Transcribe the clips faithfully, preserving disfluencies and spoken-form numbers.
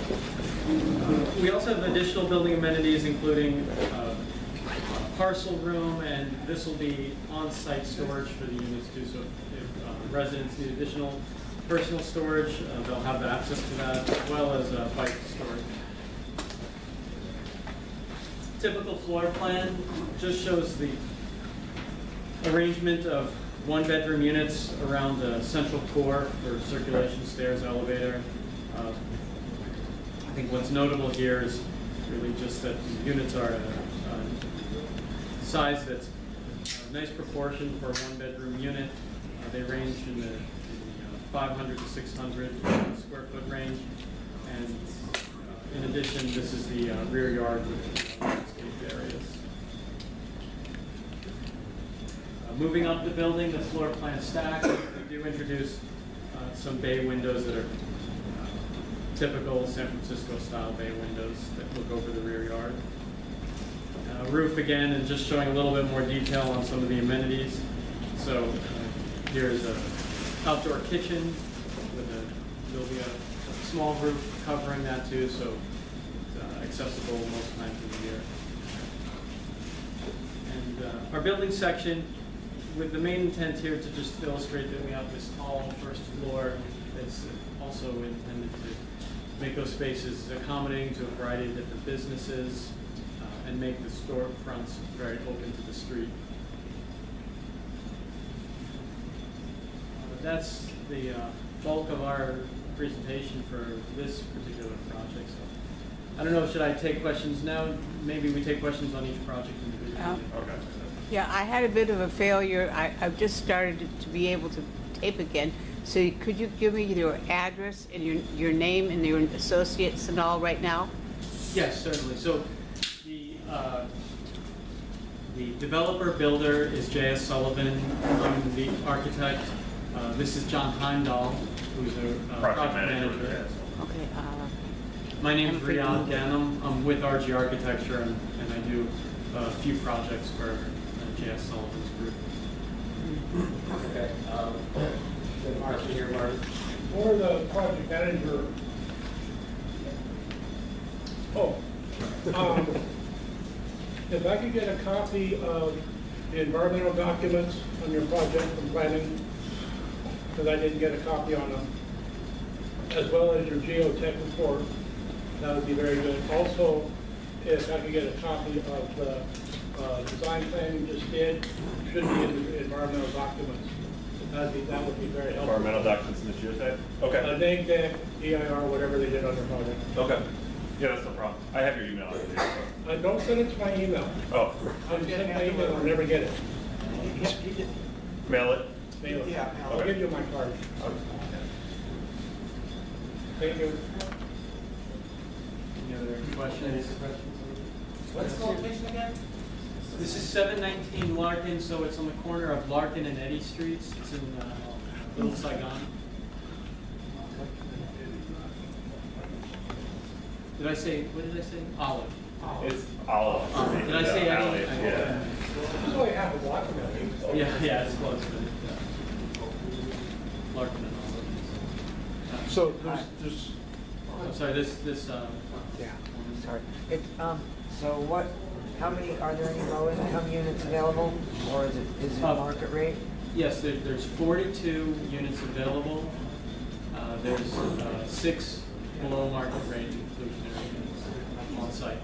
Uh, we also have additional building amenities, including uh, a parcel room, and this will be on-site storage for the units too. So if uh, residents need additional personal storage, uh, they'll have access to that, as well as uh, bike storage. Typical floor plan just shows the arrangement of one-bedroom units around the central core for circulation, stairs, elevator. Uh, I think what's notable here is really just that the units are a, a size that's a nice proportion for a one-bedroom unit. Uh, they range in the, in the uh, five hundred to six hundred square foot range, and uh, in addition, this is the uh, rear yard with landscape areas. Moving up the building, the floor plan stack, we do introduce uh, some bay windows that are uh, typical San Francisco style bay windows that look over the rear yard. Uh, roof again, and just showing a little bit more detail on some of the amenities. So uh, here's a outdoor kitchen with a, there'll be a small roof covering that too, so it's uh, accessible most times of the year. And uh, our building section, with the main intent here to just illustrate that we have this tall first floor that's also intended to make those spaces accommodating to a variety of different businesses uh, and make the storefronts very open to the street. Uh, that's the uh, bulk of our presentation for this particular project. So I don't know, should I take questions now? Maybe we take questions on each project individually. Um, Okay. Yeah, I had a bit of a failure. I, I've just started to, to be able to tape again. So could you give me your address and your, your name and your associates and all right now? Yes, certainly. So the, uh, the developer builder is J S Sullivan. I'm the architect. Uh, this is John Heimdahl, who's a uh, project, project manager. manager. Okay. Uh, My name is Riyadh Ghanem. I'm with R G Architecture, and, and I do a few projects for J S Sullivan's group. Okay. Um, then Martin here, Martin. For the project manager. Oh. Um, if I could get a copy of the environmental documents on your project from planning, because I didn't get a copy on them, as well as your geotech report, that would be very good. Also, if I could get a copy of the Uh, design plan you just did, should be in the environmental documents. That'd be, that would be very helpful. Environmental documents in the geotech? Okay. Uh, name tag, E I R, whatever they did on their project. Okay. Yeah, that's no problem. I have your email. Uh, don't send it to my email. Oh. I'm sending my email, I'll never get it. Mail it? Mail it. Yeah. I'll give you my card. Thank you. Any other questions? What's the location again? This is seven nineteen Larkin, so it's on the corner of Larkin and Eddy Streets. It's in uh, Little Saigon. Did I say, what did I say? Olive. It's Olive. Uh, did I say Yeah, Eddy? Olive, yeah. This is only half a block from it. Yeah, yeah, it's close, but it's uh, Larkin and Olive. So there's, there's, I'm sorry, this, this, uh, yeah. Sorry. It, um, so what, how many, are there any low income units available, or is it, is it Uh, market rate? yes, there, there's forty-two units available. Uh, there's uh, six below market rate inclusionary units on site.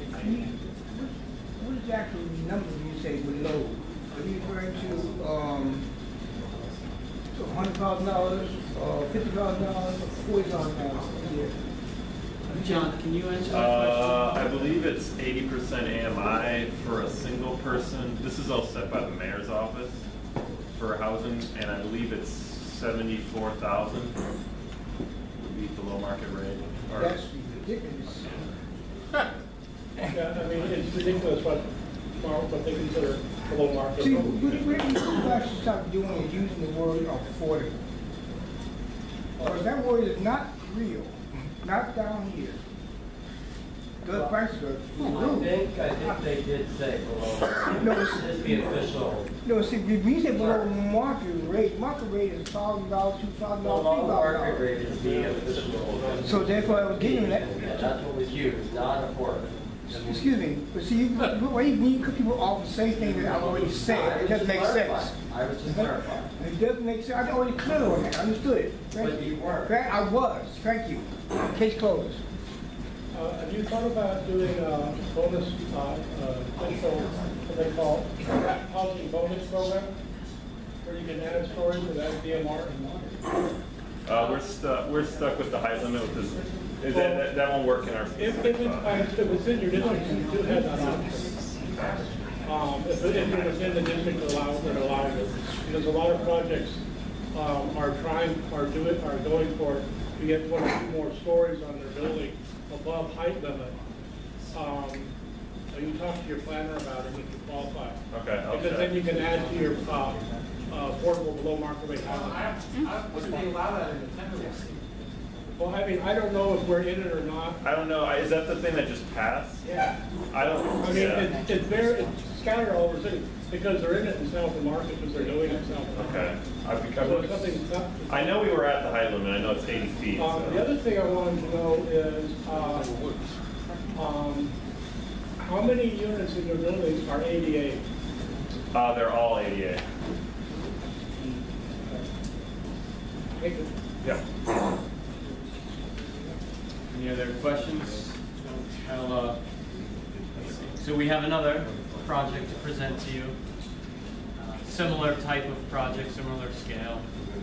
What is the actual number you say below? Are you referring to, um, to one hundred thousand dollars, or fifty thousand dollars, or forty thousand dollars a year? John, can you answer that Uh, question? I believe it's eighty percent A M I for a single person. This is all set by the mayor's office for housing, and I believe it's seventy-four thousand would be below market rate. Or- That's ridiculous. Yeah, I mean, it's ridiculous what, what they consider below market. See, what you guys should stop doing is using the word affordable. Because that word is not real, not down here. good price, good. I think, I think they did say below, No, it's- this the official, No, see, when you say below market rate, market rate is thousand dollars, two thousand dollars, below three thousand market dollars. rate is the official. So therefore I was getting that. Yeah, that's what was used, not affordable. Excuse me, but see, you, why you, when you cut people off the same thing that I already said, it doesn't make sense. I was just clarifying. It doesn't make sense, I already cleared on that, I understood it. Thank But you weren't. Thank- I was, thank you. Case closed. Uh, have you thought about doing a bonus, uh, uh, official, what they call, housing bonus program? Where you can add stories without D M R? Uh, we're stuck, we're stuck with the height limit with this, is that, that, that won't work in our If, if specific it's, spot. uh, if it was in your district, you do have that option. Um, if, it- if it was in the district allows, that allows it, because a lot of projects, um, are trying, are doing, are going for, to get one or two more stories on their building above height limit. Um, so you talk to your planner about it if you qualify. Okay, I'll Because then check. you can add to your, uh, uh, affordable below market rate housing. Wouldn't they allow that in the tender law? Well, I mean, I don't know if we're in it or not. I don't know, I- is that the thing that just passed? Yeah. I don't, I mean, yeah. it's, it's very, it's scattered all over the city, because they're in it in South Market, because they're doing it in South Market. Okay. I've So become, if something's not. I know we were at the height limit, I know it's eighty feet, Um, the so. other thing I wanted to know is, uh, um, how many units in your building are A D A? Uh, they're all A D A. Thank you. Yeah. Any other questions? I'll, uh, let's see. So we have another project to present to you. Uh, Similar type of project, similar scale.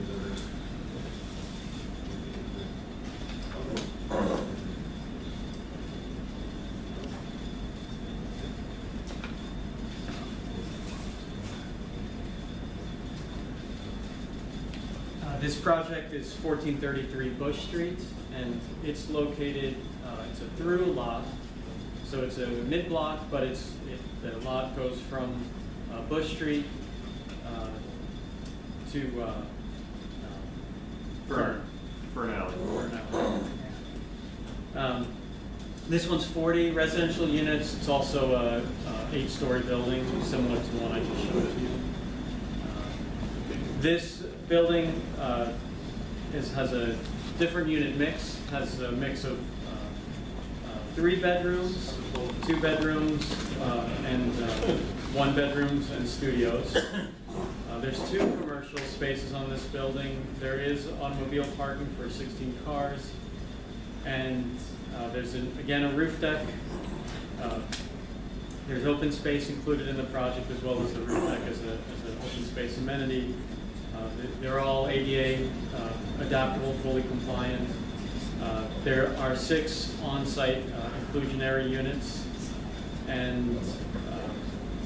Uh, This project is fourteen thirty-three Bush Street, and it's located, uh, it's a through lot, so it's a mid-block, but it's, it, the lot goes from uh, Bush Street uh, to uh, Fern. For an alley. Fern Alley. Um, This one's forty residential units. It's also a, a eight-story building, similar to the one I just showed you. Uh, This building uh, is, has a different unit mix, has a mix of uh, uh, three bedrooms, two bedrooms, uh, and uh, one bedrooms and studios. Uh, There's two commercial spaces on this building. There is automobile parking for sixteen cars. And uh, there's, an, again, a roof deck. Uh, There's open space included in the project, as well as the roof deck as a, as an open space amenity. Uh, they- They're all A D A uh, adaptable, fully compliant. Uh, There are six on-site uh, inclusionary units, and uh,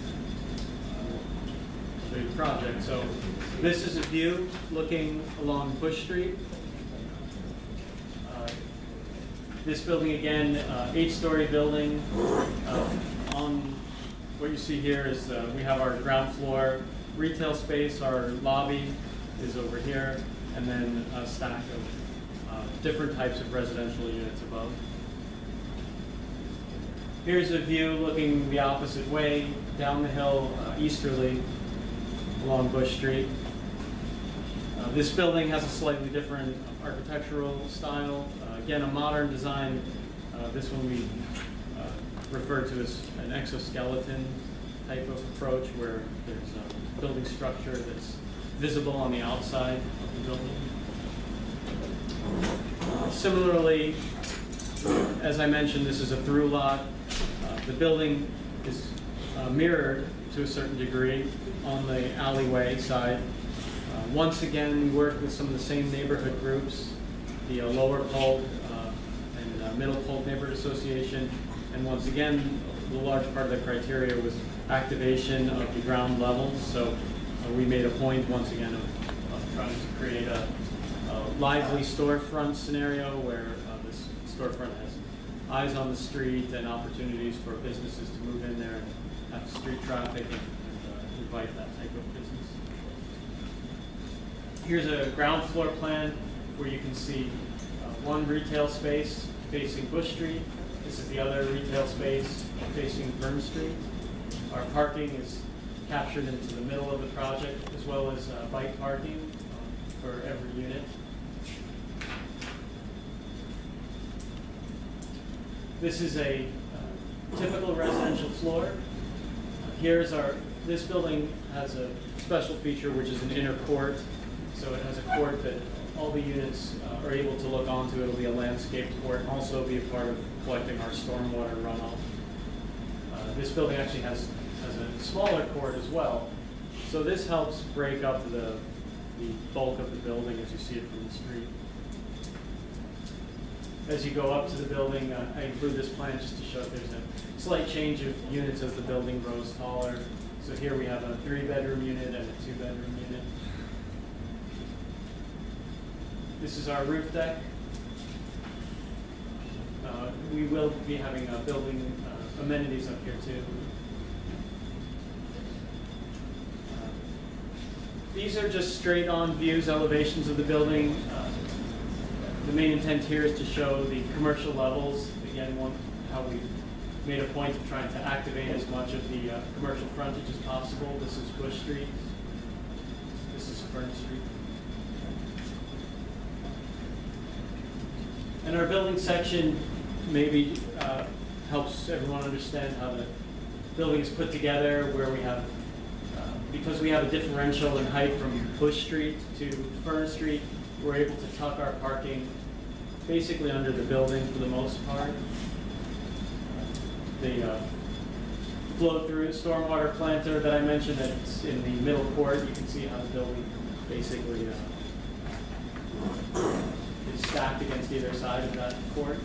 uh, the project. So this is a view looking along Bush Street. Uh, This building, again, uh, eight-story building. Uh, On what you see here is uh, we have our ground floor retail space. Our lobby is over here, and then a stack of uh, different types of residential units above. Here's a view looking the opposite way, down the hill uh, easterly along Bush Street. Uh, This building has a slightly different architectural style. Uh, Again, a modern design. Uh, This one we uh, refer to as an exoskeleton type of approach, where there's a building structure that's visible on the outside of the building. Uh, Similarly, as I mentioned, this is a through lot. Uh, The building is uh, mirrored to a certain degree on the alleyway side. Uh, Once again, we worked with some of the same neighborhood groups, the uh, Lower Polk uh, and uh, Middle Polk Neighborhood Association. And once again, the large part of the criteria was activation of the ground levels. So uh, we made a point, once again, of, of trying to create a, a lively storefront scenario where uh, this storefront has eyes on the street and opportunities for businesses to move in there and have street traffic and, and uh, invite that type of business. Here's a ground floor plan where you can see uh, one retail space facing Bush Street, This is the other retail space facing Fern Street. Our parking is captured into the middle of the project, as well as uh, bike parking um, for every unit. This is a uh, typical residential floor. Uh, here's our, this building has a special feature, which is an inner court. So it has a court that all the units uh, are able to look onto. It'll be a landscaped court and also be a part of collecting our stormwater runoff. Uh, this building actually has, has a smaller court as well. So this helps break up the, the bulk of the building as you see it from the street. As you go up to the building, uh, I include this plan just to show there's a slight change of units as the building grows taller. So here we have a three-bedroom unit and a two-bedroom unit. This is our roof deck. Uh, we will be having uh, building uh, amenities up here too. Uh, these are just straight-on views, elevations of the building. Uh, The main intent here is to show the commercial levels. Again, one, how we made a point of trying to activate as much of the uh, commercial frontage as possible. This is Bush Street. This is Fern Street. And our building section maybe uh, helps everyone understand how the building is put together, where we have, uh, because we have a differential in height from Bush Street to Fern Street, we're able to tuck our parking basically under the building for the most part. The uh, flow-through stormwater planter that I mentioned that's in the middle court, you can see how the building basically uh, is stacked against either side of that court.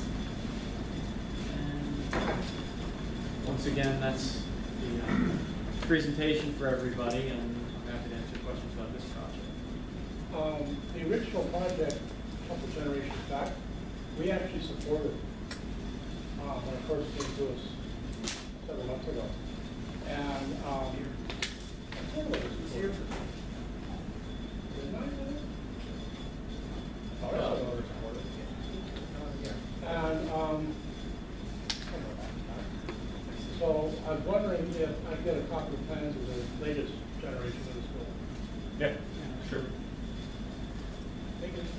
And once again, that's the uh, presentation for everybody, and I'm happy to answer questions about this project. Um, the original project, a couple generations back, we actually supported uh, when it first came to us several months ago. And um, I think it was here. Didn't I do it? Oh, yeah. And um, so I was wondering if I could get a copy of plans of the latest generation of this building. Yeah, sure. Thank you.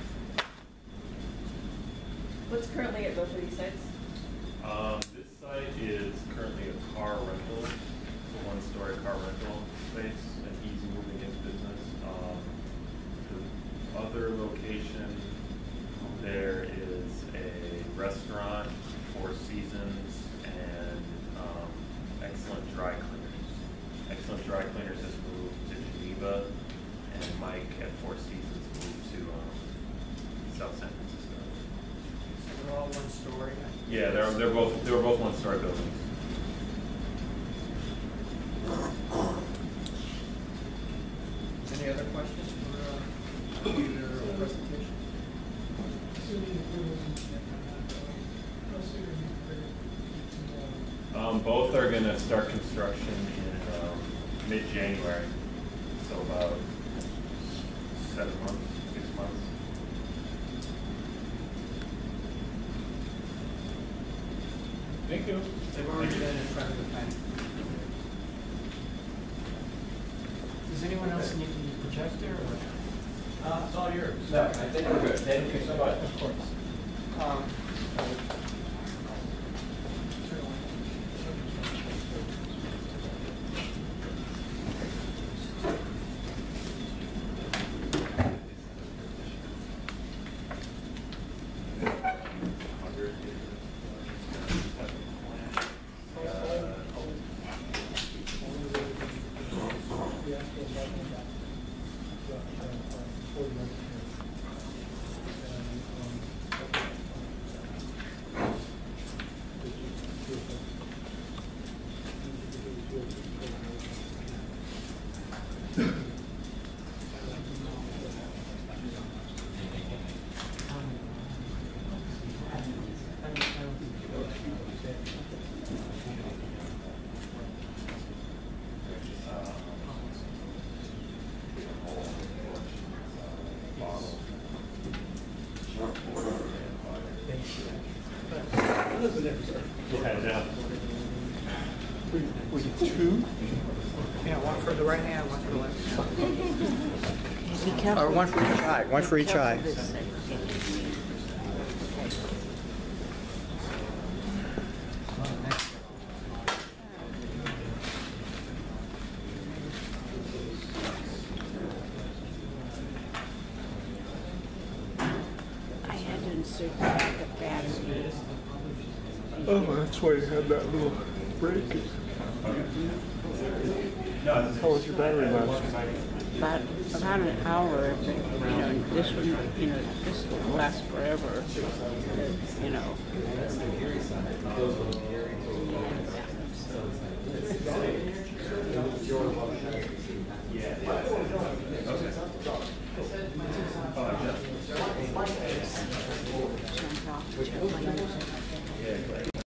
What's currently at both of these sites? Um, this site is currently a car rental, a one-story car rental space, and he's moving his business. Um, the other location, there is a restaurant, Four Seasons, and um, Excellent Dry Cleaners. Excellent Dry Cleaners has moved to Geneva, and Mike at Four Seasons moved to um, South San Francisco. So they're all one story? Yeah, they're they're both they were both one-story buildings. Any other questions for uh, either presentation? Um, both are going to start construction in um, mid-January, so about seven months, six months. Thank you. They've already been in front of the planning. Does anyone else need the projector or? Uh, it's all yours. No, I think we're good. Thank you so much. Of course. Um, John isn't there, sir. Yeah, yeah. We get two? Yeah, one for the right hand, one for the left hand. Be careful. Or one for each eye, one for each eye. Careful this thing. I had to insert the battery. Oh, that's why you had that little break. How was your battery last? About, about an hour, but, you know, this one, you know, this will last forever, you know.